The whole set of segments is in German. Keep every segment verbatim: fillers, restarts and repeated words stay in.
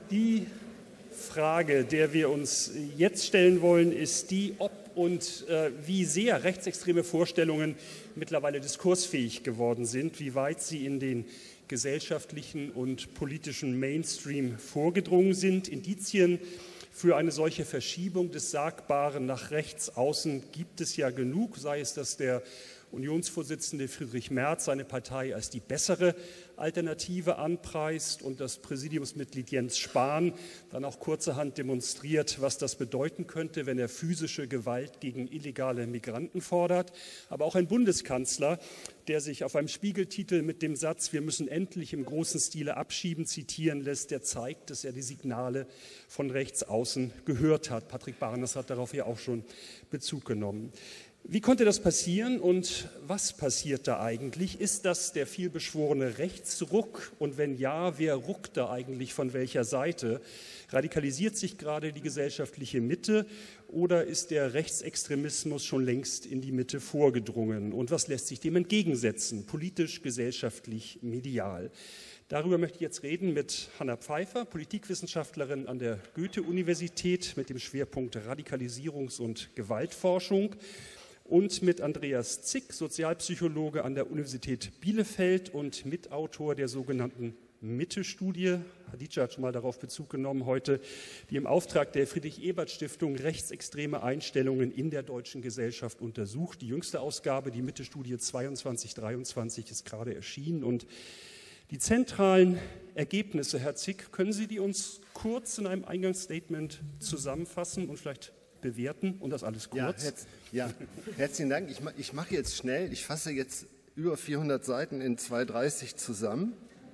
Die Frage, der wir uns jetzt stellen wollen, ist die, ob und äh, wie sehr rechtsextreme Vorstellungen mittlerweile diskursfähig geworden sind, wie weit sie in den gesellschaftlichen und politischen Mainstream vorgedrungen sind. Indizien für eine solche Verschiebung des Sagbaren nach rechts außen gibt es ja genug, sei es, dass der Unionsvorsitzende Friedrich Merz seine Partei als die bessere Alternative anpreist und das Präsidiumsmitglied Jens Spahn dann auch kurzerhand demonstriert, was das bedeuten könnte, wenn er physische Gewalt gegen illegale Migranten fordert. Aber auch ein Bundeskanzler, der sich auf einem Spiegeltitel mit dem Satz „Wir müssen endlich im großen Stile abschieben" zitieren lässt, der zeigt, dass er die Signale von rechts außen gehört hat. Patrick Barnes hat darauf ja auch schon Bezug genommen. Wie konnte das passieren und was passiert da eigentlich? Ist das der vielbeschworene Rechtsruck? Und wenn ja, wer ruckt da eigentlich von welcher Seite? Radikalisiert sich gerade die gesellschaftliche Mitte oder ist der Rechtsextremismus schon längst in die Mitte vorgedrungen? Und was lässt sich dem entgegensetzen, politisch, gesellschaftlich, medial? Darüber möchte ich jetzt reden mit Hanna Pfeiffer, Politikwissenschaftlerin an der Goethe-Universität mit dem Schwerpunkt Radikalisierungs- und Gewaltforschung. Und mit Andreas Zick, Sozialpsychologe an der Universität Bielefeld und Mitautor der sogenannten Mitte-Studie, Hadija hat schon mal darauf Bezug genommen heute, die im Auftrag der Friedrich-Ebert-Stiftung rechtsextreme Einstellungen in der deutschen Gesellschaft untersucht. Die jüngste Ausgabe, die Mitte-Studie zweiundzwanzig dreiundzwanzig, ist gerade erschienen. Und die zentralen Ergebnisse, Herr Zick, können Sie die uns kurz in einem Eingangsstatement zusammenfassen und vielleicht bewerten und das alles kurz? Ja, herz, ja herzlichen Dank. Ich, ich mache jetzt schnell. Ich fasse jetzt über vierhundert Seiten in zwei dreißig zusammen.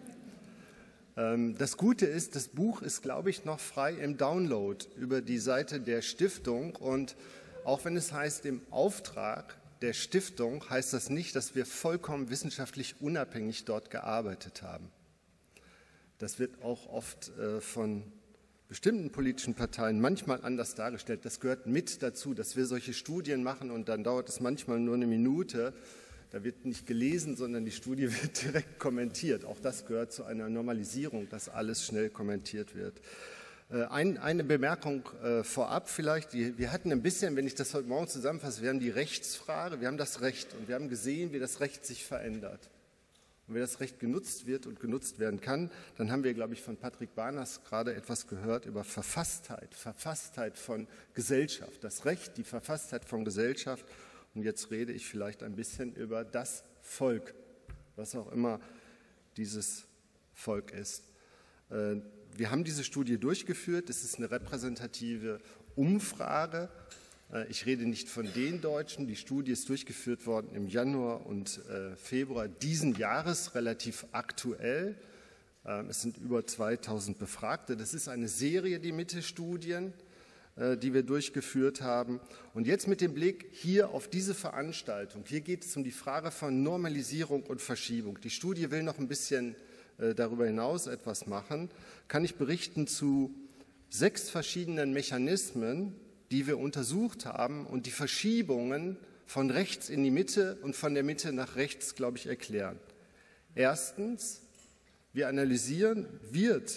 Ähm, das Gute ist, das Buch ist, glaube ich, noch frei im Download über die Seite der Stiftung. Und auch wenn es heißt, im Auftrag der Stiftung, heißt das nicht, dass wir vollkommen wissenschaftlich unabhängig dort gearbeitet haben. Das wird auch oft äh, von bestimmten politischen Parteien manchmal anders dargestellt. Das gehört mit dazu, dass wir solche Studien machen und dann dauert es manchmal nur eine Minute. Da wird nicht gelesen, sondern die Studie wird direkt kommentiert. Auch das gehört zu einer Normalisierung, dass alles schnell kommentiert wird. Ein, eine Bemerkung äh, vorab vielleicht. Wir hatten ein bisschen, wenn ich das heute Morgen zusammenfasse, wir haben die Rechtsfrage, wir haben das Recht und wir haben gesehen, wie das Recht sich verändert. Und wenn das Recht genutzt wird und genutzt werden kann, dann haben wir, glaube ich, von Patrick Barnes gerade etwas gehört über Verfasstheit, Verfasstheit von Gesellschaft. Das Recht, die Verfasstheit von Gesellschaft. Und jetzt rede ich vielleicht ein bisschen über das Volk, was auch immer dieses Volk ist. Wir haben diese Studie durchgeführt. Es ist eine repräsentative Umfrage. Ich rede nicht von den Deutschen. Die Studie ist durchgeführt worden im Januar und äh, Februar diesen Jahres, relativ aktuell. Ähm, es sind über zweitausend Befragte. Das ist eine Serie, die Mitte-Studien, äh, die wir durchgeführt haben. Und jetzt mit dem Blick hier auf diese Veranstaltung. Hier geht es um die Frage von Normalisierung und Verschiebung. Die Studie will noch ein bisschen äh, darüber hinaus etwas machen. Kann ich berichten zu sechs verschiedenen Mechanismen, die wir untersucht haben und die Verschiebungen von rechts in die Mitte und von der Mitte nach rechts, glaube ich, erklären. Erstens, wir analysieren, wird,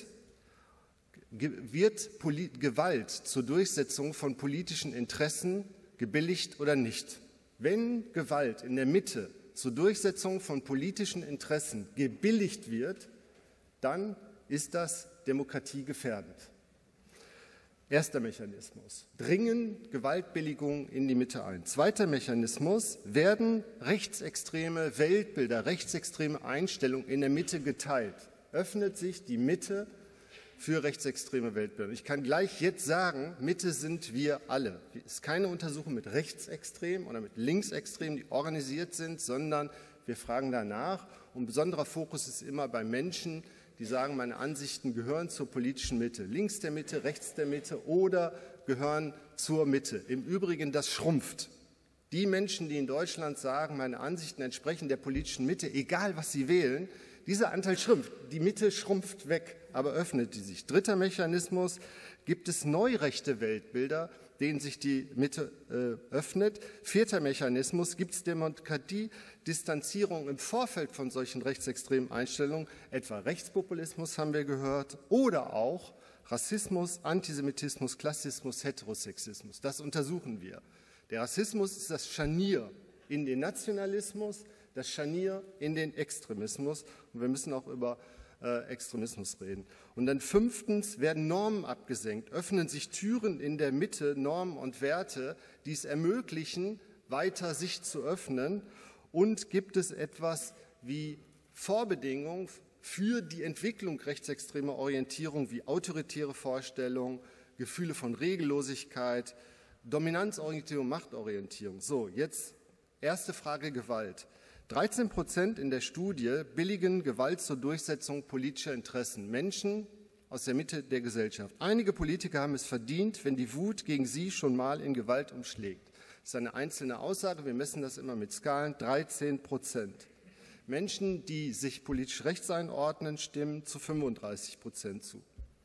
wird Gewalt zur Durchsetzung von politischen Interessen gebilligt oder nicht. Wenn Gewalt in der Mitte zur Durchsetzung von politischen Interessen gebilligt wird, dann ist das demokratiegefährdend. Erster Mechanismus. Dringen Gewaltbilligungen in die Mitte ein. Zweiter Mechanismus. Werden rechtsextreme Weltbilder, rechtsextreme Einstellungen in der Mitte geteilt. Öffnet sich die Mitte für rechtsextreme Weltbilder. Ich kann gleich jetzt sagen, Mitte sind wir alle. Es ist keine Untersuchung mit Rechtsextremen oder mit Linksextremen, die organisiert sind, sondern wir fragen danach. Und besonderer Fokus ist immer bei Menschen, die sagen, meine Ansichten gehören zur politischen Mitte, links der Mitte, rechts der Mitte oder gehören zur Mitte. Im Übrigen, das schrumpft. Die Menschen, die in Deutschland sagen, meine Ansichten entsprechen der politischen Mitte, egal was sie wählen, dieser Anteil schrumpft. Die Mitte schrumpft weg, aber öffnet die sich. Dritter Mechanismus, gibt es neurechte Weltbilder, denen sich die Mitte äh, öffnet. Vierter Mechanismus, gibt es Demokratie, Distanzierung im Vorfeld von solchen rechtsextremen Einstellungen, etwa Rechtspopulismus haben wir gehört, oder auch Rassismus, Antisemitismus, Klassismus, Heterosexismus. Das untersuchen wir. Der Rassismus ist das Scharnier in den Nationalismus, das Scharnier in den Extremismus. Und wir müssen auch über äh, Extremismus reden. Und dann fünftens werden Normen abgesenkt, öffnen sich Türen in der Mitte, Normen und Werte, die es ermöglichen, weiter sich zu öffnen. Und gibt es etwas wie Vorbedingungen für die Entwicklung rechtsextremer Orientierung wie autoritäre Vorstellungen, Gefühle von Regellosigkeit, Dominanzorientierung, Machtorientierung. So, jetzt erste Frage Gewalt. dreizehn Prozent in der Studie billigen Gewalt zur Durchsetzung politischer Interessen. Menschen aus der Mitte der Gesellschaft. Einige Politiker haben es verdient, wenn die Wut gegen sie schon mal in Gewalt umschlägt. Das ist eine einzelne Aussage, wir messen das immer mit Skalen, dreizehn Prozent. Menschen, die sich politisch rechts einordnen, stimmen zu fünfunddreißig Prozent zu.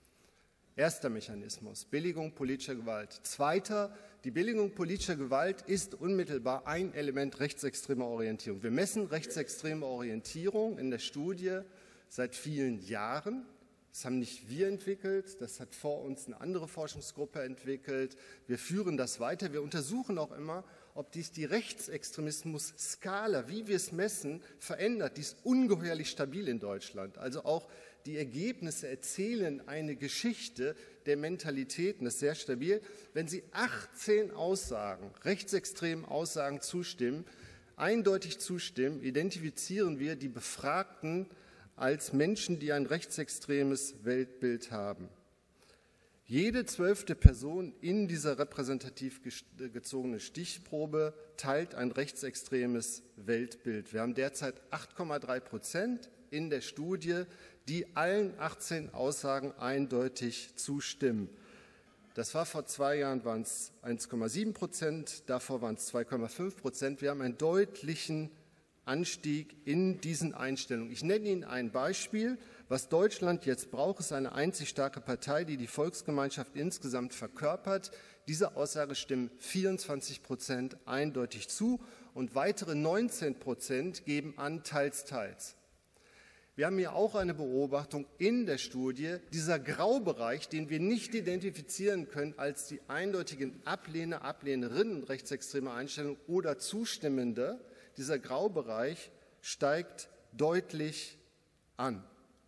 Erster Mechanismus, Billigung politischer Gewalt. Zweiter, die Billigung politischer Gewalt ist unmittelbar ein Element rechtsextremer Orientierung. Wir messen rechtsextreme Orientierung in der Studie seit vielen Jahren. Das haben nicht wir entwickelt, das hat vor uns eine andere Forschungsgruppe entwickelt. Wir führen das weiter. Wir untersuchen auch immer, ob dies die Rechtsextremismus-Skala, wie wir es messen, verändert. Die ist ungeheuerlich stabil in Deutschland. Also auch die Ergebnisse erzählen eine Geschichte der Mentalitäten, das ist sehr stabil. Wenn Sie achtzehn Aussagen, rechtsextremen Aussagen zustimmen, eindeutig zustimmen, identifizieren wir die Befragten als Menschen, die ein rechtsextremes Weltbild haben. Jede zwölfte Person in dieser repräsentativ gezogenen Stichprobe teilt ein rechtsextremes Weltbild. Wir haben derzeit acht Komma drei Prozent in der Studie, die allen achtzehn Aussagen eindeutig zustimmen. Das war vor zwei Jahren, waren es eins Komma sieben Prozent, davor waren es zwei Komma fünf Prozent. Wir haben einen deutlichen Anstieg in diesen Einstellungen. Ich nenne Ihnen ein Beispiel. Was Deutschland jetzt braucht, ist eine einzig starke Partei, die die Volksgemeinschaft insgesamt verkörpert. Diese Aussage stimmen vierundzwanzig Prozent eindeutig zu und weitere neunzehn Prozent geben an, teils, teils. Wir haben hier auch eine Beobachtung in der Studie, dieser Graubereich, den wir nicht identifizieren können als die eindeutigen Ablehner, Ablehnerinnen rechtsextremer Einstellungen oder Zustimmende. Dieser Graubereich steigt deutlich an.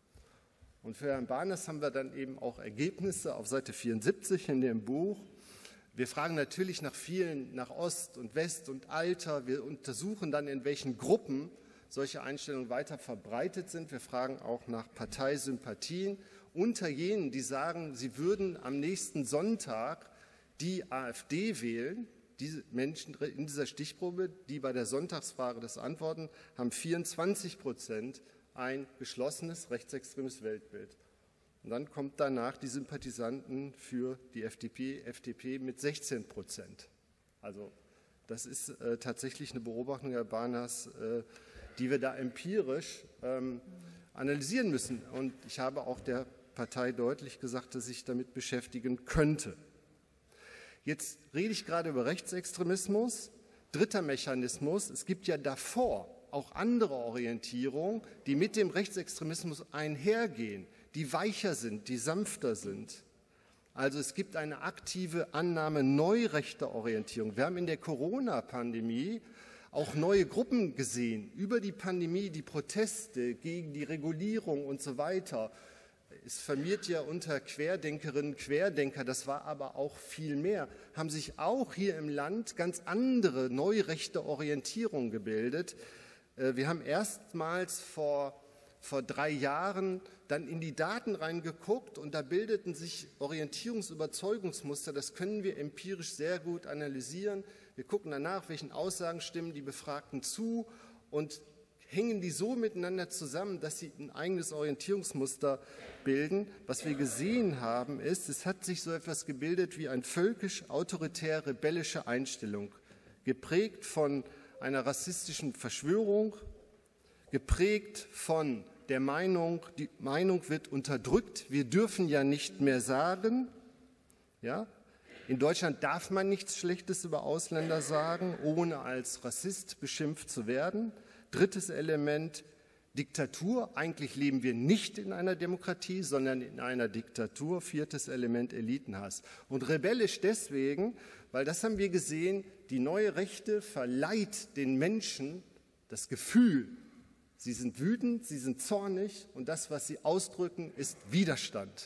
Und für Herrn Barnes haben wir dann eben auch Ergebnisse auf Seite vierundsiebzig in dem Buch. Wir fragen natürlich nach vielen, nach Ost und West und Alter. Wir untersuchen dann, in welchen Gruppen solche Einstellungen weiter verbreitet sind. Wir fragen auch nach Parteisympathien. Unter jenen, die sagen, sie würden am nächsten Sonntag die AfD wählen, diese Menschen in dieser Stichprobe, die bei der Sonntagsfrage das antworten, haben vierundzwanzig Prozent ein geschlossenes rechtsextremes Weltbild. Und dann kommt danach die Sympathisanten für die F D P, F D P mit sechzehn Prozent. Also das ist äh, tatsächlich eine Beobachtung, Herr Barnas, äh, die wir da empirisch ähm, analysieren müssen. Und ich habe auch der Partei deutlich gesagt, dass ich damit beschäftigen könnte. Jetzt rede ich gerade über Rechtsextremismus. Dritter Mechanismus, es gibt ja davor auch andere Orientierungen, die mit dem Rechtsextremismus einhergehen, die weicher sind, die sanfter sind. Also es gibt eine aktive Annahme neurechter Orientierung. Wir haben in der Corona-Pandemie auch neue Gruppen gesehen, über die Pandemie, die Proteste gegen die Regulierung und so weiter. Es firmiert ja unter Querdenkerinnen, Querdenker, das war aber auch viel mehr, haben sich auch hier im Land ganz andere neurechte Orientierungen gebildet. Wir haben erstmals vor, vor drei Jahren dann in die Daten reingeguckt und da bildeten sich Orientierungsüberzeugungsmuster, das können wir empirisch sehr gut analysieren. Wir gucken danach, welchen Aussagen stimmen die Befragten zu und hängen die so miteinander zusammen, dass sie ein eigenes Orientierungsmuster bilden. Was wir gesehen haben, ist, es hat sich so etwas gebildet wie eine völkisch-autoritär rebellische Einstellung, geprägt von einer rassistischen Verschwörung, geprägt von der Meinung, die Meinung wird unterdrückt, wir dürfen ja nicht mehr sagen. Ja? In Deutschland darf man nichts Schlechtes über Ausländer sagen, ohne als Rassist beschimpft zu werden. Drittes Element, Diktatur, eigentlich leben wir nicht in einer Demokratie, sondern in einer Diktatur. Viertes Element, Elitenhass. Und rebellisch deswegen, weil das haben wir gesehen, die neue Rechte verleiht den Menschen das Gefühl, sie sind wütend, sie sind zornig und das, was sie ausdrücken, ist Widerstand.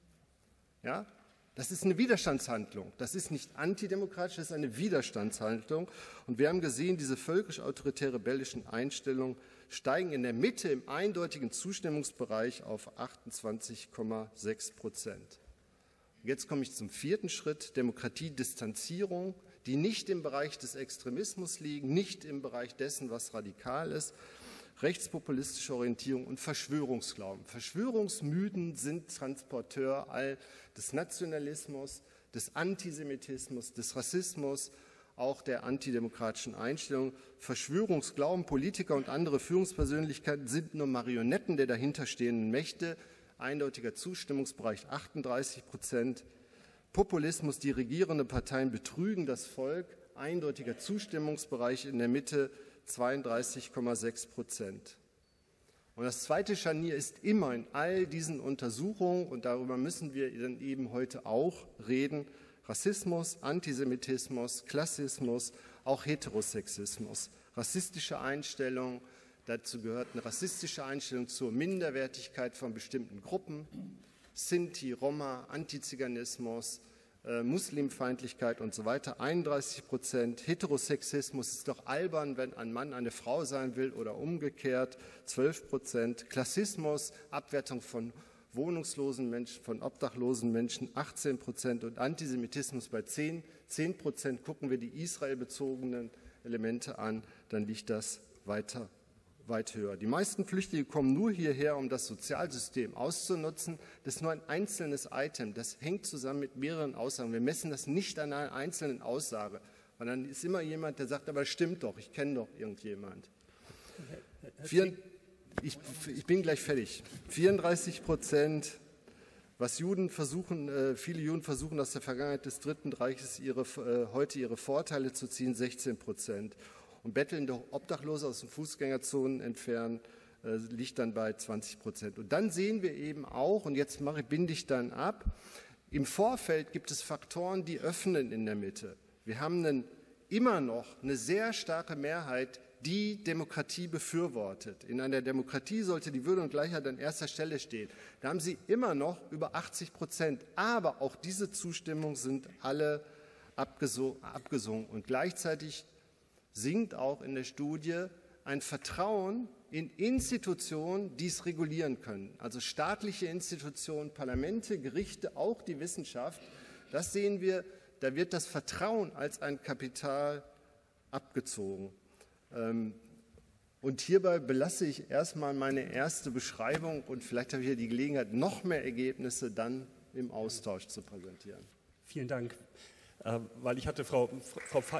Ja? Das ist eine Widerstandshandlung. Das ist nicht antidemokratisch, das ist eine Widerstandshandlung. Und wir haben gesehen, diese völkisch-autoritäre rebellischen Einstellungen steigen in der Mitte im eindeutigen Zustimmungsbereich auf achtundzwanzig Komma sechs Prozent. Jetzt komme ich zum vierten Schritt, Demokratiedistanzierung, die nicht im Bereich des Extremismus liegen, nicht im Bereich dessen, was radikal ist. Rechtspopulistische Orientierung und Verschwörungsglauben. Verschwörungsmythen sind Transporteur all des Nationalismus, des Antisemitismus, des Rassismus, auch der antidemokratischen Einstellung. Verschwörungsglauben, Politiker und andere Führungspersönlichkeiten sind nur Marionetten der dahinterstehenden Mächte. Eindeutiger Zustimmungsbereich achtunddreißig Prozent. Populismus, die regierenden Parteien betrügen das Volk. Eindeutiger Zustimmungsbereich in der Mitte zweiunddreißig Komma sechs Prozent. Und das zweite Scharnier ist immer in all diesen Untersuchungen, und darüber müssen wir dann eben heute auch reden, Rassismus, Antisemitismus, Klassismus, auch Heterosexismus. Rassistische Einstellungen, dazu gehört eine rassistische Einstellung zur Minderwertigkeit von bestimmten Gruppen, Sinti, Roma, Antiziganismus, Muslimfeindlichkeit und so weiter, einunddreißig Prozent. Heterosexismus ist doch albern, wenn ein Mann eine Frau sein will oder umgekehrt, zwölf Prozent. Klassismus, Abwertung von wohnungslosen Menschen, von obdachlosen Menschen, achtzehn Prozent. Und Antisemitismus bei zehn Prozent. Gucken wir die israelbezogenen Elemente an, dann liegt das weiter weit höher. Die meisten Flüchtlinge kommen nur hierher, um das Sozialsystem auszunutzen. Das ist nur ein einzelnes Item. Das hängt zusammen mit mehreren Aussagen. Wir messen das nicht an einer einzelnen Aussage. Und dann ist immer jemand, der sagt, aber stimmt doch, ich kenne doch irgendjemand. Vier, ich, ich bin gleich fertig. vierunddreißig Prozent, was Juden versuchen, äh, viele Juden versuchen aus der Vergangenheit des Dritten Reiches ihre, äh, heute ihre Vorteile zu ziehen, sechzehn Prozent. Und bettelnde Obdachlose aus den Fußgängerzonen entfernen, äh, liegt dann bei zwanzig Prozent. Und dann sehen wir eben auch, und jetzt mache, binde ich dann ab, im Vorfeld gibt es Faktoren, die öffnen in der Mitte. Wir haben einen, immer noch eine sehr starke Mehrheit, die Demokratie befürwortet. In einer Demokratie sollte die Würde und Gleichheit an erster Stelle stehen. Da haben sie immer noch über achtzig Prozent. Aber auch diese Zustimmung sind alle abgesungen. Und gleichzeitig sinkt auch in der Studie ein Vertrauen in Institutionen, die es regulieren können. Also staatliche Institutionen, Parlamente, Gerichte, auch die Wissenschaft. Das sehen wir, da wird das Vertrauen als ein Kapital abgezogen. Und hierbei belasse ich erstmal meine erste Beschreibung und vielleicht habe ich hier die Gelegenheit, noch mehr Ergebnisse dann im Austausch zu präsentieren. Vielen Dank, weil ich hatte Frau, Frau Fe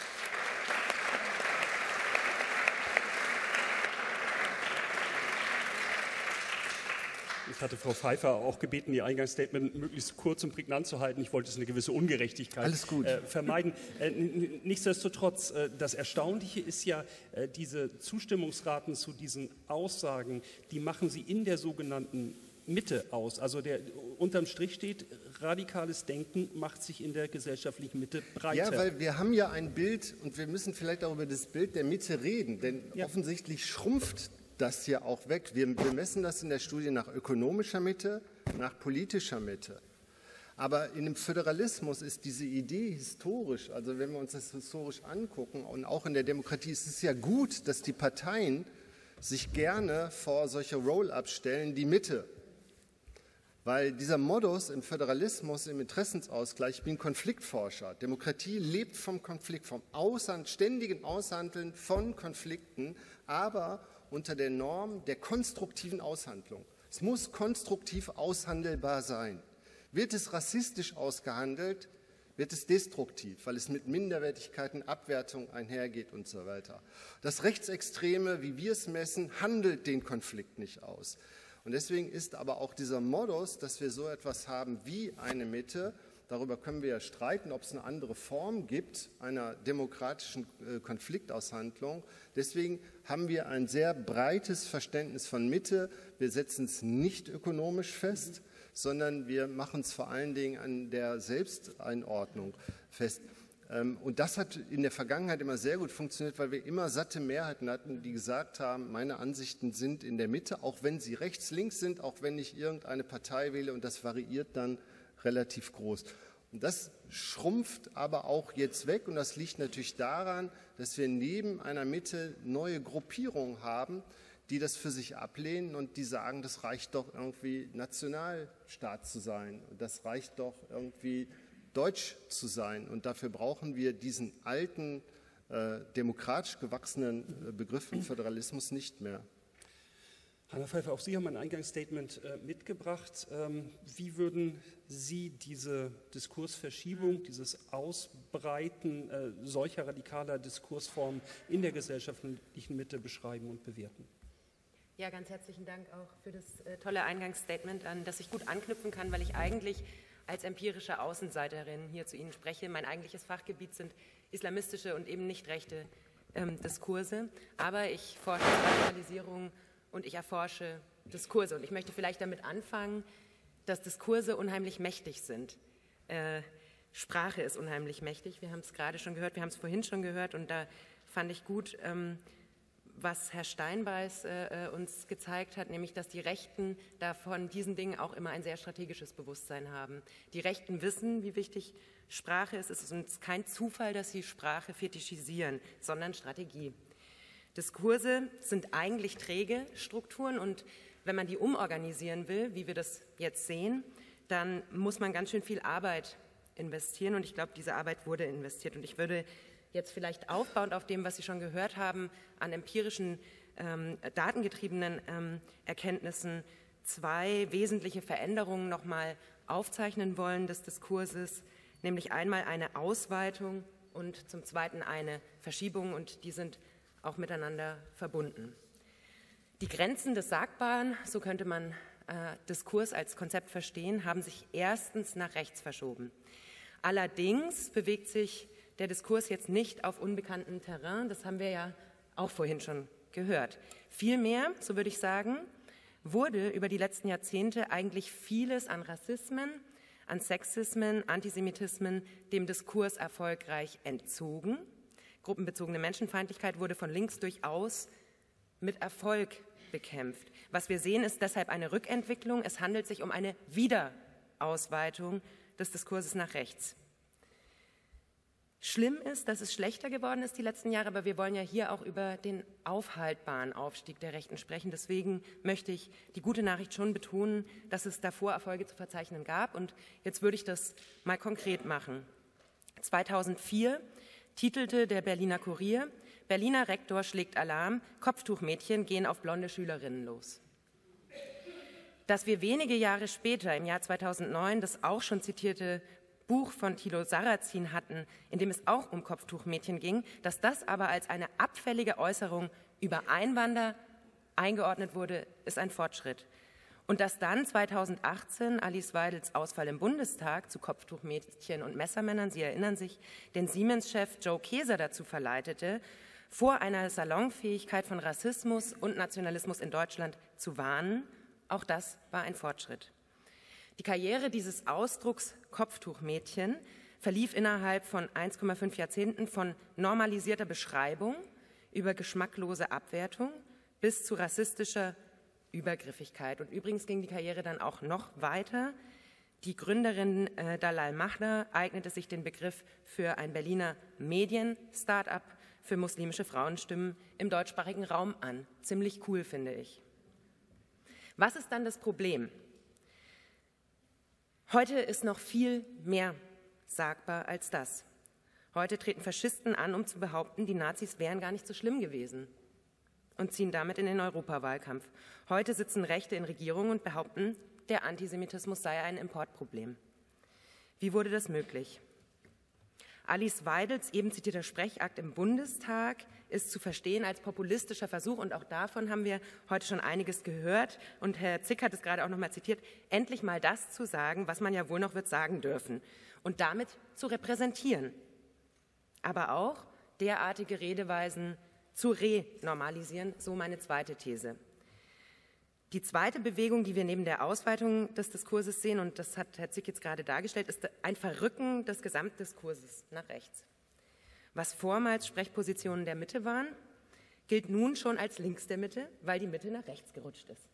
Ich hatte Frau Pfeiffer auch gebeten, ihr Eingangsstatement möglichst kurz und prägnant zu halten. Ich wollte es eine gewisse Ungerechtigkeit Alles gut. Äh, vermeiden. Äh, nichtsdestotrotz, äh, das Erstaunliche ist ja, äh, diese Zustimmungsraten zu diesen Aussagen, die machen sie in der sogenannten Mitte aus. Also der, unterm Strich steht, radikales Denken macht sich in der gesellschaftlichen Mitte breiter. Ja, weil wir haben ja ein Bild und wir müssen vielleicht auch über das Bild der Mitte reden, denn ja. offensichtlich schrumpft das hier auch weg. Wir, wir messen das in der Studie nach ökonomischer Mitte, nach politischer Mitte. Aber in dem Föderalismus ist diese Idee historisch, also wenn wir uns das historisch angucken und auch in der Demokratie ist es ja gut, dass die Parteien sich gerne vor solche Roll-ups stellen, die Mitte. Weil dieser Modus im Föderalismus, im Interessensausgleich, ich bin Konfliktforscher. Demokratie lebt vom Konflikt, vom Aushand, ständigen Aushandeln von Konflikten, aber unter der Norm der konstruktiven Aushandlung. Es muss konstruktiv aushandelbar sein. Wird es rassistisch ausgehandelt, wird es destruktiv, weil es mit Minderwertigkeiten, Abwertung einhergeht und so weiter. Das Rechtsextreme, wie wir es messen, handelt den Konflikt nicht aus. Und deswegen ist aber auch dieser Modus, dass wir so etwas haben wie eine Mitte, darüber können wir ja streiten, ob es eine andere Form gibt, einer demokratischen äh, Konfliktaushandlung. Deswegen haben wir ein sehr breites Verständnis von Mitte. Wir setzen es nicht ökonomisch fest, sondern wir machen es vor allen Dingen an der Selbsteinordnung fest. Und das hat in der Vergangenheit immer sehr gut funktioniert, weil wir immer satte Mehrheiten hatten, die gesagt haben, meine Ansichten sind in der Mitte, auch wenn sie rechts, links sind, auch wenn ich irgendeine Partei wähle, und das variiert dann relativ groß. Und das schrumpft aber auch jetzt weg, und das liegt natürlich daran, dass wir neben einer Mitte neue Gruppierungen haben, die das für sich ablehnen und die sagen, das reicht doch irgendwie Nationalstaat zu sein, das reicht doch irgendwie deutsch zu sein. Und dafür brauchen wir diesen alten, äh, demokratisch gewachsenen äh, Begriff Föderalismus nicht mehr. Hanna Pfeiffer, auch Sie haben ein Eingangsstatement äh, mitgebracht. Ähm, wie würden Sie diese Diskursverschiebung, dieses Ausbreiten äh, solcher radikaler Diskursformen in der gesellschaftlichen Mitte beschreiben und bewerten? Ja, ganz herzlichen Dank auch für das äh, tolle Eingangsstatement, an das ich gut anknüpfen kann, weil ich eigentlich als empirische Außenseiterin hier zu Ihnen spreche. Mein eigentliches Fachgebiet sind islamistische und eben nicht rechte ähm, Diskurse. Aber ich forsche Radikalisierung und ich erforsche Diskurse. Und ich möchte vielleicht damit anfangen, dass Diskurse unheimlich mächtig sind. Äh, Sprache ist unheimlich mächtig. Wir haben es gerade schon gehört, wir haben es vorhin schon gehört. Und da fand ich gut, ähm, was Herr Steinbeiß äh, uns gezeigt hat, nämlich, dass die Rechten da von diesen Dingen auch immer ein sehr strategisches Bewusstsein haben. Die Rechten wissen, wie wichtig Sprache ist. Es ist uns kein Zufall, dass sie Sprache fetischisieren, sondern Strategie. Diskurse sind eigentlich träge Strukturen, und wenn man die umorganisieren will, wie wir das jetzt sehen, dann muss man ganz schön viel Arbeit investieren, und ich glaube, diese Arbeit wurde investiert. Und ich würde jetzt vielleicht aufbauend auf dem, was Sie schon gehört haben, an empirischen, ähm, datengetriebenen ähm, Erkenntnissen zwei wesentliche Veränderungen nochmal aufzeichnen wollen des Diskurses, nämlich einmal eine Ausweitung und zum Zweiten eine Verschiebung, und die sind auch miteinander verbunden. Die Grenzen des Sagbaren, so könnte man äh, Diskurs als Konzept verstehen, haben sich erstens nach rechts verschoben. Allerdings bewegt sich der Diskurs jetzt nicht auf unbekanntem Terrain, das haben wir ja auch vorhin schon gehört. Vielmehr, so würde ich sagen, wurde über die letzten Jahrzehnte eigentlich vieles an Rassismen, an Sexismen, Antisemitismen dem Diskurs erfolgreich entzogen. Gruppenbezogene Menschenfeindlichkeit wurde von links durchaus mit Erfolg bekämpft. Was wir sehen, ist deshalb eine Rückentwicklung. Es handelt sich um eine Wiederausweitung des Diskurses nach rechts. Schlimm ist, dass es schlechter geworden ist die letzten Jahre, aber wir wollen ja hier auch über den aufhaltbaren Aufstieg der Rechten sprechen. Deswegen möchte ich die gute Nachricht schon betonen, dass es davor Erfolge zu verzeichnen gab. Und jetzt würde ich das mal konkret machen. zweitausendvier titelte der Berliner Kurier: Berliner Rektor schlägt Alarm, Kopftuchmädchen gehen auf blonde Schülerinnen los. Dass wir wenige Jahre später, im Jahr zweitausendneun, das auch schon zitierte Buch von Thilo Sarrazin hatten, in dem es auch um Kopftuchmädchen ging, dass das aber als eine abfällige Äußerung über Einwanderer eingeordnet wurde, ist ein Fortschritt. Und dass dann zweitausendachtzehn Alice Weidels Ausfall im Bundestag zu Kopftuchmädchen und Messermännern, Sie erinnern sich, den Siemens-Chef Joe Keser dazu verleitete, vor einer Salonfähigkeit von Rassismus und Nationalismus in Deutschland zu warnen, auch das war ein Fortschritt. Die Karriere dieses Ausdrucks Kopftuchmädchen verlief innerhalb von eins Komma fünf Jahrzehnten von normalisierter Beschreibung über geschmacklose Abwertung bis zu rassistischer Übergriffigkeit. Und übrigens ging die Karriere dann auch noch weiter. Die Gründerin äh, Dalal Mahda eignete sich den Begriff für ein Berliner Medien-Start-up für muslimische Frauenstimmen im deutschsprachigen Raum an. Ziemlich cool, finde ich. Was ist dann das Problem? Heute ist noch viel mehr sagbar als das. Heute treten Faschisten an, um zu behaupten, die Nazis wären gar nicht so schlimm gewesen, und ziehen damit in den Europawahlkampf. Heute sitzen Rechte in Regierungen und behaupten, der Antisemitismus sei ein Importproblem. Wie wurde das möglich? Alice Weidels eben zitierter Sprechakt im Bundestag ist zu verstehen als populistischer Versuch, und auch davon haben wir heute schon einiges gehört, und Herr Zick hat es gerade auch noch mal zitiert, endlich mal das zu sagen, was man ja wohl noch wird sagen dürfen, und damit zu repräsentieren. Aber auch derartige Redeweisen zu renormalisieren, so meine zweite These. Die zweite Bewegung, die wir neben der Ausweitung des Diskurses sehen, und das hat Herr Zick jetzt gerade dargestellt, ist ein Verrücken des Gesamtdiskurses nach rechts. Was vormals Sprechpositionen der Mitte waren, gilt nun schon als links der Mitte, weil die Mitte nach rechts gerutscht ist.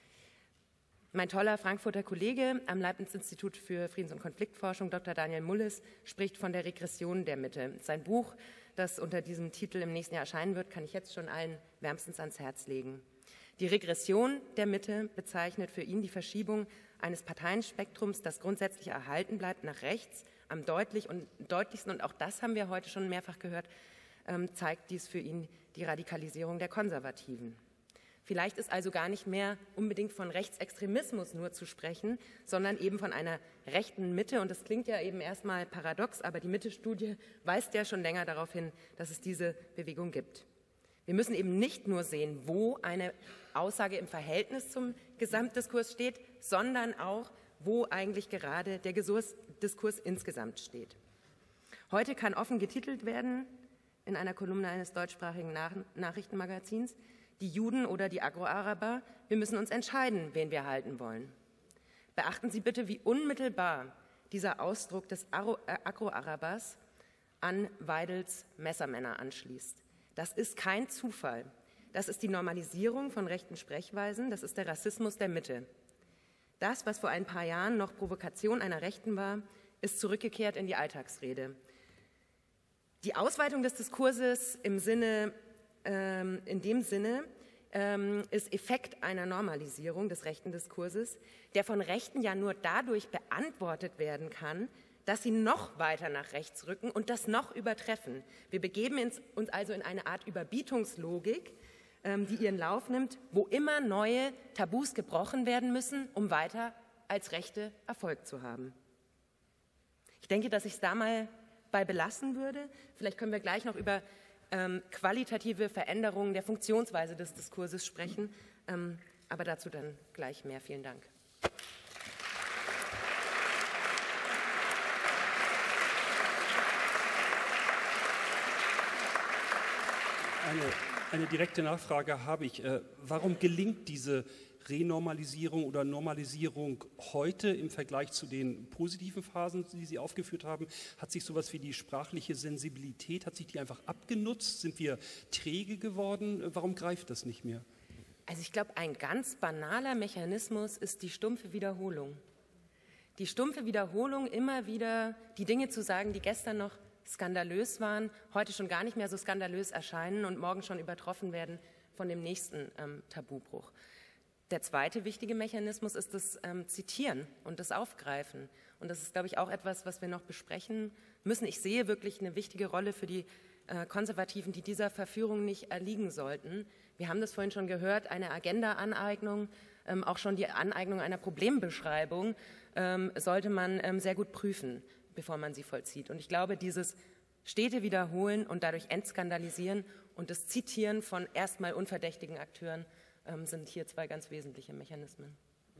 Mein toller Frankfurter Kollege am Leibniz-Institut für Friedens- und Konfliktforschung, Doktor Daniel Mullis, spricht von der Regression der Mitte. Sein Buch, das unter diesem Titel im nächsten Jahr erscheinen wird, kann ich jetzt schon allen wärmstens ans Herz legen. Die Regression der Mitte bezeichnet für ihn die Verschiebung eines Parteienspektrums, das grundsätzlich erhalten bleibt, nach rechts. Am deutlich und deutlichsten, und auch das haben wir heute schon mehrfach gehört, ähm, zeigt dies für ihn die Radikalisierung der Konservativen. Vielleicht ist also gar nicht mehr unbedingt von Rechtsextremismus nur zu sprechen, sondern eben von einer rechten Mitte. Und das klingt ja eben erstmal paradox, aber die Mitte-Studie weist ja schon länger darauf hin, dass es diese Bewegung gibt. Wir müssen eben nicht nur sehen, wo eine Aussage im Verhältnis zum Gesamtdiskurs steht, sondern auch, wo eigentlich gerade der Diskurs insgesamt steht. Heute kann offen getitelt werden, in einer Kolumne eines deutschsprachigen Nach- Nachrichtenmagazins, die Juden oder die Agro-Araber, wir müssen uns entscheiden, wen wir halten wollen. Beachten Sie bitte, wie unmittelbar dieser Ausdruck des Agro-Arabers an Weidels Messermänner anschließt. Das ist kein Zufall. Das ist die Normalisierung von rechten Sprechweisen, das ist der Rassismus der Mitte. Das, was vor ein paar Jahren noch Provokation einer Rechten war, ist zurückgekehrt in die Alltagsrede. Die Ausweitung des Diskurses im Sinne, ähm, in dem Sinne ähm, ist Effekt einer Normalisierung des rechten Diskurses, der von Rechten ja nur dadurch beantwortet werden kann, dass sie noch weiter nach rechts rücken und das noch übertreffen. Wir begeben uns also in eine Art Überbietungslogik, ähm, die ihren Lauf nimmt, wo immer neue Tabus gebrochen werden müssen, um weiter als Rechte Erfolg zu haben. Ich denke, dass ich es da mal bei belassen würde. Vielleicht können wir gleich noch über ähm, qualitative Veränderungen der Funktionsweise des Diskurses sprechen, ähm, aber dazu dann gleich mehr. Vielen Dank. Eine, eine direkte Nachfrage habe ich. Äh, warum gelingt diese Renormalisierung oder Normalisierung heute im Vergleich zu den positiven Phasen, die Sie aufgeführt haben? Hat sich sowas wie die sprachliche Sensibilität, hat sich die einfach abgenutzt? Sind wir träge geworden? Warum greift das nicht mehr? Also ich glaube, ein ganz banaler Mechanismus ist die stumpfe Wiederholung. Die stumpfe Wiederholung, immer wieder die Dinge zu sagen, die gestern noch skandalös waren, heute schon gar nicht mehr so skandalös erscheinen und morgen schon übertroffen werden von dem nächsten ähm, Tabubruch. Der zweite wichtige Mechanismus ist das ähm, Zitieren und das Aufgreifen. Und das ist, glaube ich, auch etwas, was wir noch besprechen müssen. Ich sehe wirklich eine wichtige Rolle für die äh, Konservativen, die dieser Verführung nicht erliegen sollten. Wir haben das vorhin schon gehört, eine Agenda-Aneignung, ähm, auch schon die Aneignung einer Problembeschreibung ähm, sollte man ähm, sehr gut prüfen, bevor man sie vollzieht. Und ich glaube, dieses stete Wiederholen und dadurch Entskandalisieren und das Zitieren von erstmal unverdächtigen Akteuren ähm, sind hier zwei ganz wesentliche Mechanismen.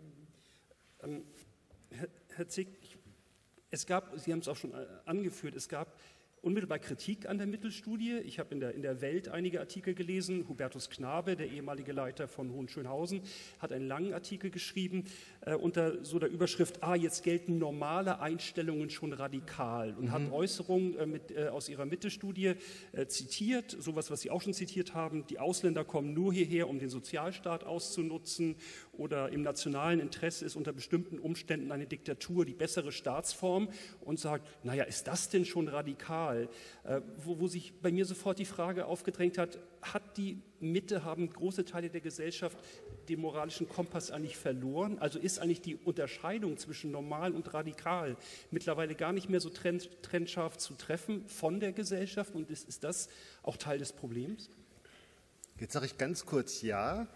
Ähm, Herr, Herr Zick, ich, es gab, Sie haben es auch schon angeführt, es gab unmittelbar Kritik an der Mittelstudie. Ich habe in der, in der Welt einige Artikel gelesen. Hubertus Knabe, der ehemalige Leiter von Hohenschönhausen, hat einen langen Artikel geschrieben äh, unter so der Überschrift, ah, jetzt gelten normale Einstellungen schon radikal, und mhm. hat Äußerungen äh, mit, äh, aus ihrer Mittelstudie äh, zitiert, sowas, was Sie auch schon zitiert haben, die Ausländer kommen nur hierher, um den Sozialstaat auszunutzen, oder im nationalen Interesse ist unter bestimmten Umständen eine Diktatur die bessere Staatsform, und sagt, naja, ist das denn schon radikal? Äh, wo, wo sich bei mir sofort die Frage aufgedrängt hat, hat die Mitte, haben große Teile der Gesellschaft den moralischen Kompass eigentlich verloren? Also ist eigentlich die Unterscheidung zwischen normal und radikal mittlerweile gar nicht mehr so trend, trennscharf zu treffen von der Gesellschaft, und ist, ist das auch Teil des Problems? Jetzt sage ich ganz kurz ja.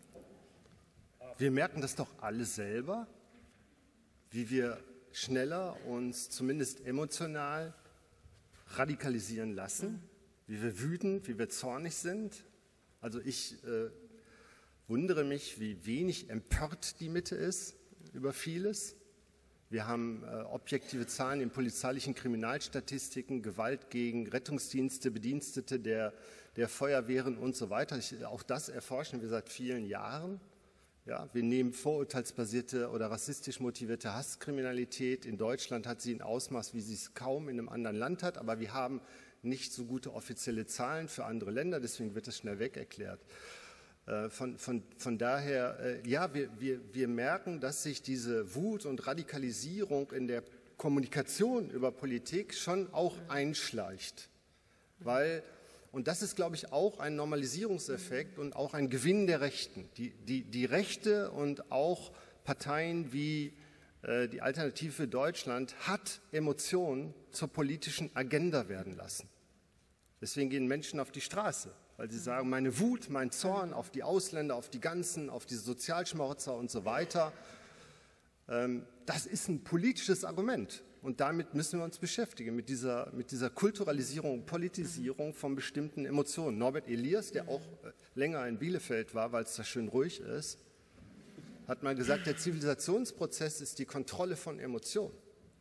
Wir merken das doch alle selber, wie wir schneller uns zumindest emotional radikalisieren lassen, wie wir wütend, wie wir zornig sind. Also ich äh, wundere mich, wie wenig empört die Mitte ist über vieles. Wir haben äh, objektive Zahlen in polizeilichen Kriminalstatistiken, Gewalt gegen Rettungsdienste, Bedienstete der, der Feuerwehren und so weiter. Ich, auch das erforschen wir seit vielen Jahren. Ja, wir nehmen vorurteilsbasierte oder rassistisch motivierte Hasskriminalität. In Deutschland hat sie ein Ausmaß, wie sie es kaum in einem anderen Land hat, aber wir haben nicht so gute offizielle Zahlen für andere Länder, deswegen wird das schnell weg erklärt. Von, von, von daher, ja, wir, wir, wir merken, dass sich diese Wut und Radikalisierung in der Kommunikation über Politik schon auch einschleicht. Weil, und das ist, glaube ich, auch ein Normalisierungseffekt und auch ein Gewinn der Rechten. Die, die, die Rechte und auch Parteien wie äh, die Alternative für Deutschland hat Emotionen zur politischen Agenda werden lassen. Deswegen gehen Menschen auf die Straße. Weil sie sagen, meine Wut, mein Zorn auf die Ausländer, auf die Ganzen, auf diese Sozialschmarotzer und so weiter, ähm, das ist ein politisches Argument. Und damit müssen wir uns beschäftigen, mit dieser, mit dieser Kulturalisierung, Politisierung von bestimmten Emotionen. Norbert Elias, der auch äh, länger in Bielefeld war, weil es da schön ruhig ist, hat mal gesagt, der Zivilisationsprozess ist die Kontrolle von Emotionen.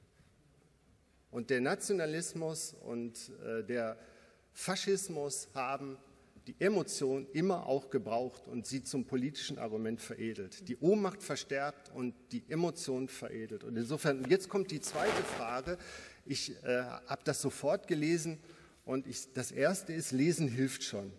Und der Nationalismus und äh, der Faschismus haben die Emotion immer auch gebraucht und sie zum politischen Argument veredelt. Die Ohnmacht verstärkt und die Emotion veredelt. Und insofern, jetzt kommt die zweite Frage. Ich äh, habe das sofort gelesen und ich, das erste ist, Lesen hilft schon.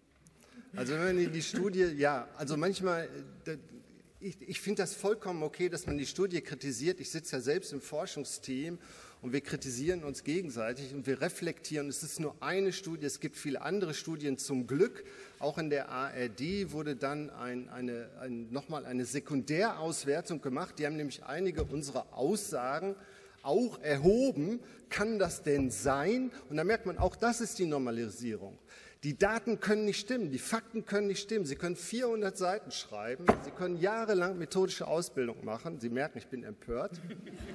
Also wenn man in die Studie, ja, also manchmal, äh, ich, ich finde das vollkommen okay, dass man die Studie kritisiert. Ich sitze ja selbst im Forschungsteam. Und wir kritisieren uns gegenseitig und wir reflektieren. Es ist nur eine Studie, es gibt viele andere Studien zum Glück. Auch in der A R D wurde dann ein, eine, ein, nochmal eine Sekundärauswertung gemacht. Die haben nämlich einige unserer Aussagen auch erhoben. Kann das denn sein? Und da merkt man, auch das ist die Normalisierung. Die Daten können nicht stimmen, die Fakten können nicht stimmen. Sie können vierhundert Seiten schreiben, Sie können jahrelang methodische Ausbildung machen. Sie merken, ich bin empört.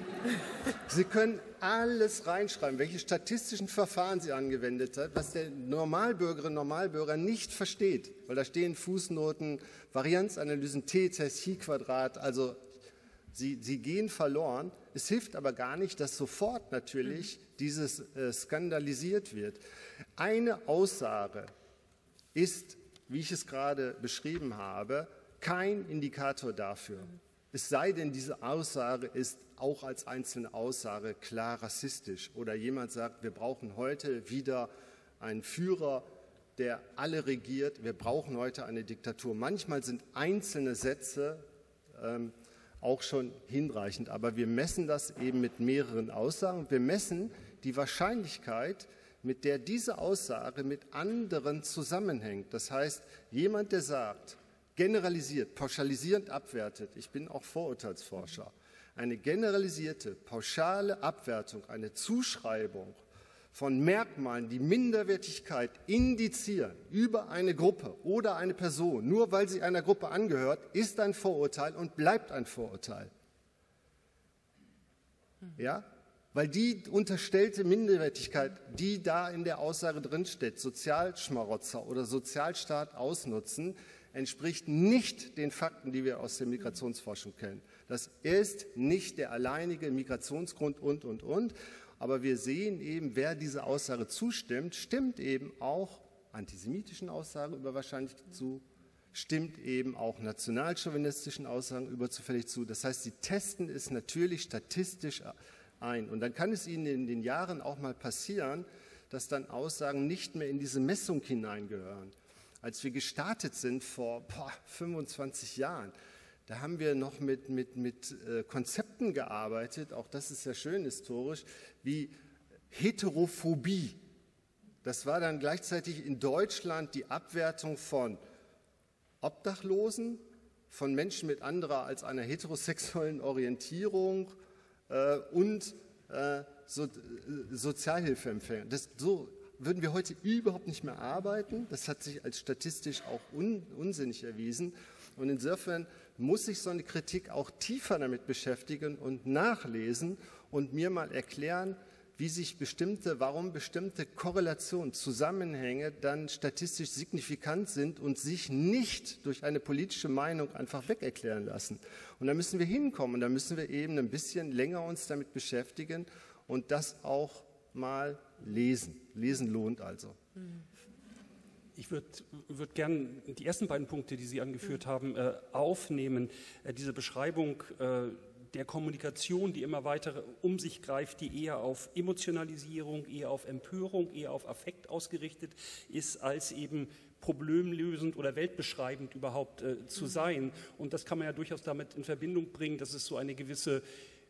Sie können alles reinschreiben, welche statistischen Verfahren Sie angewendet hat, was der Normalbürgerin, Normalbürger nicht versteht. Weil da stehen Fußnoten, Varianzanalysen, T-Test, Chi-Quadrat, also Sie, sie gehen verloren. Es hilft aber gar nicht, dass sofort natürlich dieses äh, skandalisiert wird. Eine Aussage ist, wie ich es gerade beschrieben habe, kein Indikator dafür. Es sei denn, diese Aussage ist auch als einzelne Aussage klar rassistisch. Oder jemand sagt, wir brauchen heute wieder einen Führer, der alle regiert. Wir brauchen heute eine Diktatur. Manchmal sind einzelne Sätze ähm, auch schon hinreichend. Aber wir messen das eben mit mehreren Aussagen. Wir messen die Wahrscheinlichkeit, mit der diese Aussage mit anderen zusammenhängt. Das heißt, jemand, der sagt, generalisiert, pauschalisierend abwertet, ich bin auch Vorurteilsforscher, eine generalisierte, pauschale Abwertung, eine Zuschreibung von Merkmalen, die Minderwertigkeit indizieren über eine Gruppe oder eine Person, nur weil sie einer Gruppe angehört, ist ein Vorurteil und bleibt ein Vorurteil. Ja? Weil die unterstellte Minderwertigkeit, die da in der Aussage drinsteht, Sozialschmarotzer oder Sozialstaat ausnutzen, entspricht nicht den Fakten, die wir aus der Migrationsforschung kennen. Das ist nicht der alleinige Migrationsgrund und, und, und. Aber wir sehen eben, wer dieser Aussage zustimmt, stimmt eben auch antisemitischen Aussagen über wahrscheinlich zu, stimmt eben auch nationalchauvinistischen Aussagen über zufällig zu. Das heißt, sie testen es natürlich statistisch ein. Und dann kann es Ihnen in den Jahren auch mal passieren, dass dann Aussagen nicht mehr in diese Messung hineingehören. Als wir gestartet sind vor boah, fünfundzwanzig Jahren, da haben wir noch mit, mit, mit äh, Konzepten gearbeitet, auch das ist sehr schön historisch, wie Heterophobie. Das war dann gleichzeitig in Deutschland die Abwertung von Obdachlosen, von Menschen mit anderer als einer heterosexuellen Orientierung äh, und äh, so, Sozialhilfeempfängern. Das, so würden wir heute überhaupt nicht mehr arbeiten. Das hat sich als statistisch auch un, unsinnig erwiesen. Und insofern muss sich so eine Kritik auch tiefer damit beschäftigen und nachlesen und mir mal erklären, wie sich bestimmte, warum bestimmte Korrelationen, Zusammenhänge dann statistisch signifikant sind und sich nicht durch eine politische Meinung einfach wegerklären lassen. Und da müssen wir hinkommen und da müssen wir eben ein bisschen länger uns damit beschäftigen und das auch mal lesen. Lesen lohnt also. Ich würde würd gerne die ersten beiden Punkte, die Sie angeführt haben, äh, aufnehmen. Äh, diese Beschreibung äh, der Kommunikation, die immer weiter um sich greift, die eher auf Emotionalisierung, eher auf Empörung, eher auf Affekt ausgerichtet ist, als eben problemlösend oder weltbeschreibend überhaupt äh, zu sein. Und das kann man ja durchaus damit in Verbindung bringen, dass es so eine gewisse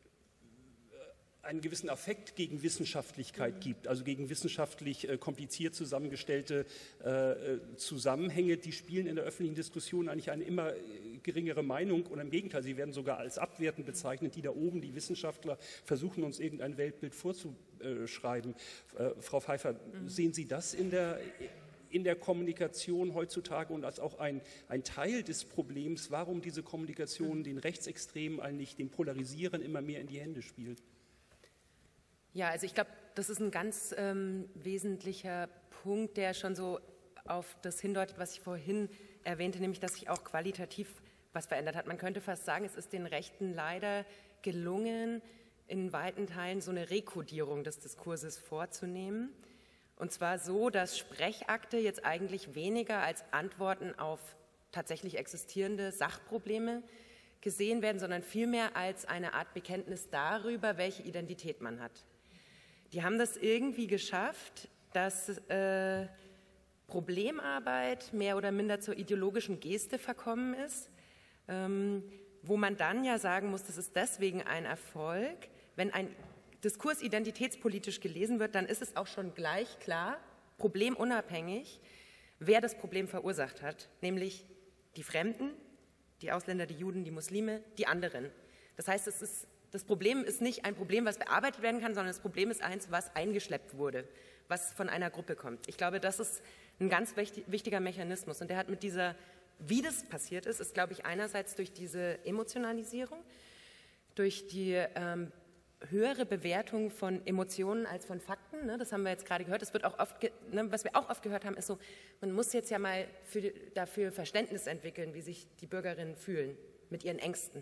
einen gewissen Affekt gegen Wissenschaftlichkeit gibt, also gegen wissenschaftlich äh, kompliziert zusammengestellte äh, Zusammenhänge, die spielen in der öffentlichen Diskussion eigentlich eine immer geringere Meinung und im Gegenteil, sie werden sogar als abwertend bezeichnet, die da oben, die Wissenschaftler, versuchen uns irgendein Weltbild vorzuschreiben. Äh, Frau Pfeiffer, mhm. sehen Sie das in der, in der Kommunikation heutzutage und als auch ein, ein Teil des Problems, warum diese Kommunikation den Rechtsextremen eigentlich, dem Polarisieren immer mehr in die Hände spielt? Ja, also ich glaube, das ist ein ganz ähm, wesentlicher Punkt, der schon so auf das hindeutet, was ich vorhin erwähnte, nämlich, dass sich auch qualitativ was verändert hat. Man könnte fast sagen, es ist den Rechten leider gelungen, in weiten Teilen so eine Rekodierung des Diskurses vorzunehmen. Und zwar so, dass Sprechakte jetzt eigentlich weniger als Antworten auf tatsächlich existierende Sachprobleme gesehen werden, sondern vielmehr als eine Art Bekenntnis darüber, welche Identität man hat. Die haben das irgendwie geschafft, dass äh, Problemarbeit mehr oder minder zur ideologischen Geste verkommen ist, ähm, wo man dann ja sagen muss, das ist deswegen ein Erfolg. Wenn ein Diskurs identitätspolitisch gelesen wird, dann ist es auch schon gleich klar, problemunabhängig, wer das Problem verursacht hat, nämlich die Fremden, die Ausländer, die Juden, die Muslime, die anderen. Das heißt, es ist, das Problem ist nicht ein Problem, was bearbeitet werden kann, sondern das Problem ist eins, was eingeschleppt wurde, was von einer Gruppe kommt. Ich glaube, das ist ein ganz wichtiger Mechanismus. Und der hat mit dieser, wie das passiert ist, ist, glaube ich, einerseits durch diese Emotionalisierung, durch die ähm, höhere Bewertung von Emotionen als von Fakten. Ne? Das haben wir jetzt gerade gehört. Das wird auch oft, ne, was wir auch oft gehört haben, ist so, man muss jetzt ja mal für, dafür Verständnis entwickeln, wie sich die Bürgerinnen fühlen mit ihren Ängsten.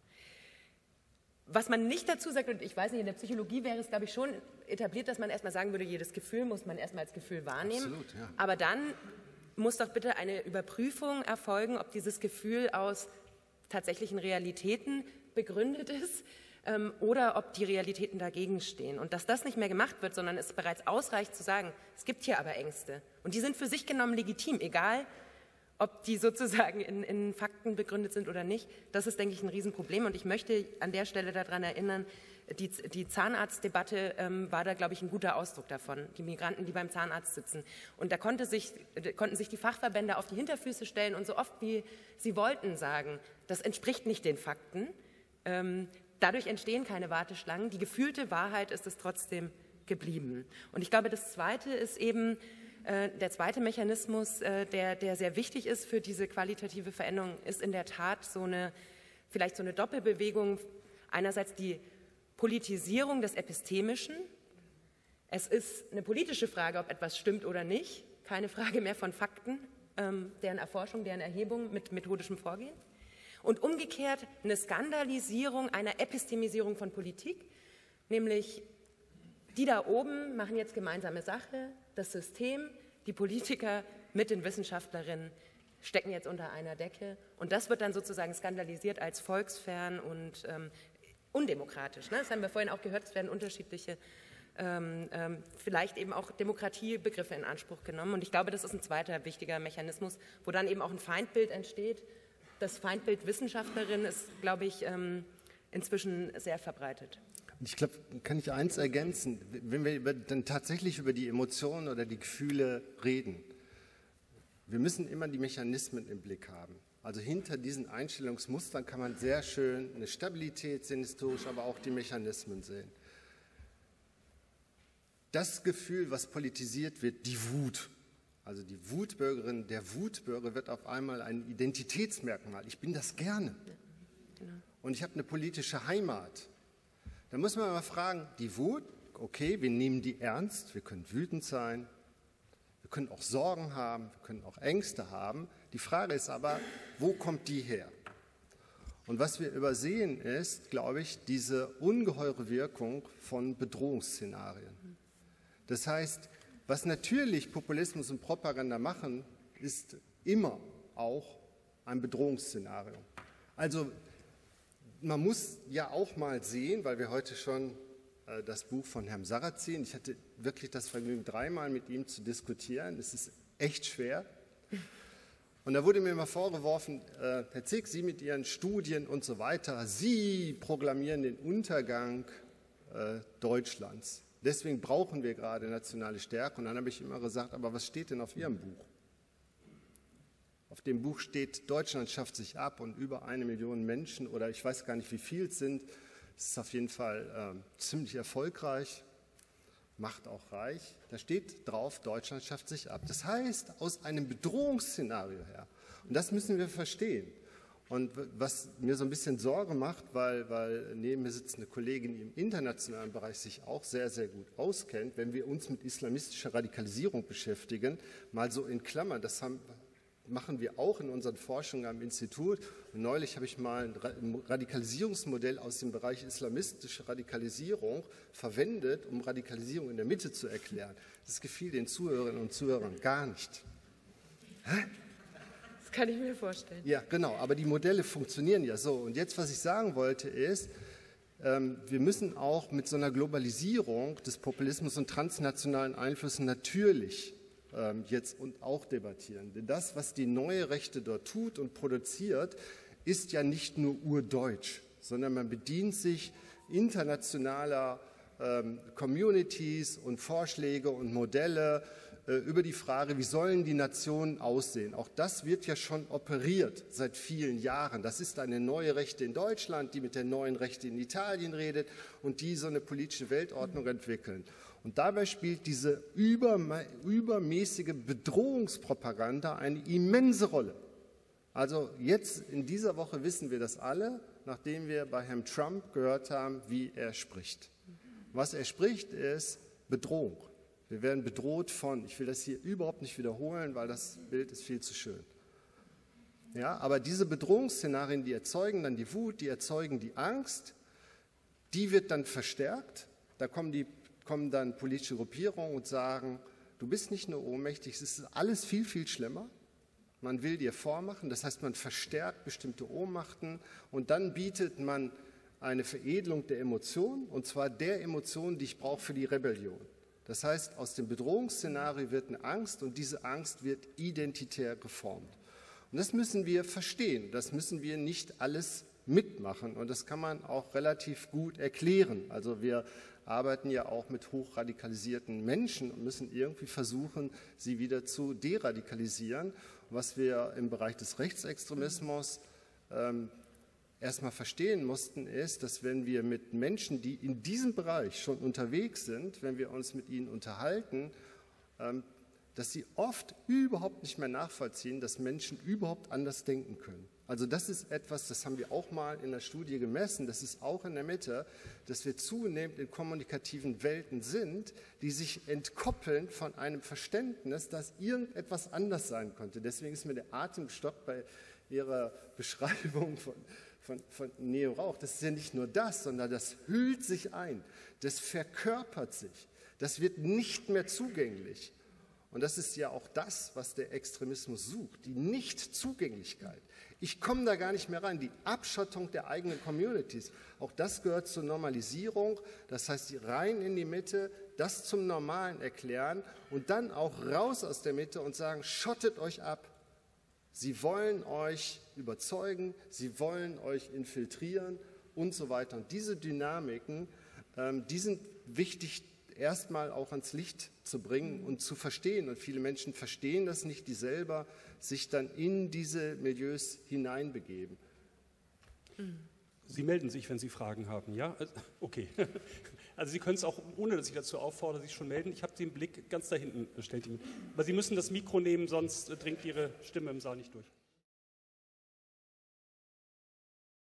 Was man nicht dazu sagt, und ich weiß nicht, in der Psychologie wäre es, glaube ich, schon etabliert, dass man erstmal sagen würde, jedes Gefühl muss man erstmal als Gefühl wahrnehmen. Absolut, ja. Aber dann muss doch bitte eine Überprüfung erfolgen, ob dieses Gefühl aus tatsächlichen Realitäten begründet ist ähm, oder ob die Realitäten dagegen stehen. Und dass das nicht mehr gemacht wird, sondern es bereits ausreicht zu sagen, es gibt hier aber Ängste. Und die sind für sich genommen legitim, egal ob die sozusagen in, in Fakten begründet sind oder nicht. Das ist, denke ich, ein Riesenproblem. Und ich möchte an der Stelle daran erinnern, die, die Zahnarztdebatte ähm, war da, glaube ich, ein guter Ausdruck davon. Die Migranten, die beim Zahnarzt sitzen. Und da konnte sich, konnten sich die Fachverbände auf die Hinterfüße stellen und so oft wie sie wollten sagen, das entspricht nicht den Fakten. Ähm, dadurch entstehen keine Warteschlangen. Die gefühlte Wahrheit ist es trotzdem geblieben. Und ich glaube, das Zweite ist eben, der zweite Mechanismus, der, der sehr wichtig ist für diese qualitative Veränderung, ist in der Tat so eine, vielleicht so eine Doppelbewegung. Einerseits die Politisierung des Epistemischen. Es ist eine politische Frage, ob etwas stimmt oder nicht. Keine Frage mehr von Fakten, ähm, deren Erforschung, deren Erhebung mit methodischem Vorgehen. Und umgekehrt eine Skandalisierung einer Epistemisierung von Politik, nämlich die da oben machen jetzt gemeinsame Sache, das System, die Politiker mit den Wissenschaftlerinnen stecken jetzt unter einer Decke und das wird dann sozusagen skandalisiert als volksfern und ähm, undemokratisch. Ne? Das haben wir vorhin auch gehört, es werden unterschiedliche, ähm, ähm, vielleicht eben auch Demokratiebegriffe in Anspruch genommen und ich glaube, das ist ein zweiter wichtiger Mechanismus, wo dann eben auch ein Feindbild entsteht. Das Feindbild Wissenschaftlerin ist, glaube ich, ähm, inzwischen sehr verbreitet. Ich glaube, kann ich eins ergänzen, wenn wir über, dann tatsächlich über die Emotionen oder die Gefühle reden, wir müssen immer die Mechanismen im Blick haben. Also hinter diesen Einstellungsmustern kann man sehr schön eine Stabilität sehen, historisch, aber auch die Mechanismen sehen. Das Gefühl, was politisiert wird, die Wut, also die Wutbürgerin, der Wutbürger wird auf einmal ein Identitätsmerkmal. Ich bin das gerne. Und ich habe eine politische Heimat. Da muss man mal fragen, die Wut Okay, wir nehmen die ernst, wir können wütend sein, wir können auch Sorgen haben, wir können auch Ängste haben. Die Frage ist aber, wo kommt die her? Und was wir übersehen ist, glaube ich, diese ungeheure Wirkung von Bedrohungsszenarien. Das heißt, was natürlich Populismus und Propaganda machen, ist immer auch ein Bedrohungsszenario. Also man muss ja auch mal sehen, weil wir heute schon äh, das Buch von Herrn Sarrazin, ich hatte wirklich das Vergnügen, dreimal mit ihm zu diskutieren. Es ist echt schwer. Und da wurde mir immer vorgeworfen, äh, Herr Zick, Sie mit Ihren Studien und so weiter, Sie proklamieren den Untergang äh, Deutschlands. Deswegen brauchen wir gerade nationale Stärke. Und dann habe ich immer gesagt, aber was steht denn auf Ihrem Buch? Auf dem Buch steht, Deutschland schafft sich ab und über eine Million Menschen, oder ich weiß gar nicht, wie viel es sind, es ist auf jeden Fall äh, ziemlich erfolgreich, macht auch reich. Da steht drauf, Deutschland schafft sich ab. Das heißt, aus einem Bedrohungsszenario her. Und das müssen wir verstehen. Und was mir so ein bisschen Sorge macht, weil, weil neben mir sitzt eine Kollegin, die im internationalen Bereich sich auch sehr, sehr gut auskennt, wenn wir uns mit islamistischer Radikalisierung beschäftigen, mal so in Klammern, das haben, machen wir auch in unseren Forschungen am Institut. Und neulich habe ich mal ein Radikalisierungsmodell aus dem Bereich islamistische Radikalisierung verwendet, um Radikalisierung in der Mitte zu erklären. Das gefiel den Zuhörerinnen und Zuhörern gar nicht. Hä? Das kann ich mir vorstellen. Ja, genau, aber die Modelle funktionieren ja so. Und jetzt, was ich sagen wollte, ist, ähm, wir müssen auch mit so einer Globalisierung des Populismus und transnationalen Einflüssen natürlich ähm, jetzt und auch debattieren. Denn das, was die neue Rechte dort tut und produziert, ist ja nicht nur urdeutsch, sondern man bedient sich internationaler ähm, Communities und Vorschläge und Modelle über die Frage, wie sollen die Nationen aussehen. Auch das wird ja schon operiert seit vielen Jahren. Das ist eine neue Rechte in Deutschland, die mit der neuen Rechte in Italien redet und die so eine politische Weltordnung entwickeln. Und dabei spielt diese übermäßige Bedrohungspropaganda eine immense Rolle. Also jetzt in dieser Woche wissen wir das alle, nachdem wir bei Herrn Trump gehört haben, wie er spricht. Was er spricht, ist Bedrohung. Wir werden bedroht von, ich will das hier überhaupt nicht wiederholen, weil das Bild ist viel zu schön. Ja, aber diese Bedrohungsszenarien, die erzeugen dann die Wut, die erzeugen die Angst, die wird dann verstärkt. Da kommen, die, kommen dann politische Gruppierungen und sagen, du bist nicht nur ohnmächtig, es ist alles viel, viel schlimmer. Man will dir vormachen, das heißt, man verstärkt bestimmte Ohnmachten und dann bietet man eine Veredelung der Emotionen, und zwar der Emotionen, die ich brauche für die Rebellion. Das heißt, aus dem Bedrohungsszenario wird eine Angst und diese Angst wird identitär geformt. Und das müssen wir verstehen, das müssen wir nicht alles mitmachen und das kann man auch relativ gut erklären. Also wir arbeiten ja auch mit hochradikalisierten Menschen und müssen irgendwie versuchen, sie wieder zu deradikalisieren. Was wir im Bereich des Rechtsextremismus ähm, erstmal verstehen mussten, ist, dass wenn wir mit Menschen, die in diesem Bereich schon unterwegs sind, wenn wir uns mit ihnen unterhalten, dass sie oft überhaupt nicht mehr nachvollziehen, dass Menschen überhaupt anders denken können. Also das ist etwas, das haben wir auch mal in der Studie gemessen, das ist auch in der Mitte, dass wir zunehmend in kommunikativen Welten sind, die sich entkoppeln von einem Verständnis, dass irgendetwas anders sein könnte. Deswegen ist mir der Atem gestockt bei Ihrer Beschreibung von Von, von Neo-Rauch. Das ist ja nicht nur das, sondern das hüllt sich ein, das verkörpert sich, das wird nicht mehr zugänglich. Und das ist ja auch das, was der Extremismus sucht, die Nichtzugänglichkeit. Ich komme da gar nicht mehr rein, die Abschottung der eigenen Communities. Auch das gehört zur Normalisierung, das heißt rein in die Mitte, das zum Normalen erklären und dann auch raus aus der Mitte und sagen, schottet euch ab. Sie wollen euch überzeugen, sie wollen euch infiltrieren und so weiter. Und diese Dynamiken, ähm, die sind wichtig, erstmal auch ans Licht zu bringen und zu verstehen. Und viele Menschen verstehen das nicht, die selber sich dann in diese Milieus hineinbegeben. Sie melden sich, wenn Sie Fragen haben, ja? Okay. Also Sie können es auch, ohne dass ich dazu auffordere, sich schon melden. Ich habe den Blick ganz da hinten bestätigt. Aber Sie müssen das Mikro nehmen, sonst dringt Ihre Stimme im Saal nicht durch.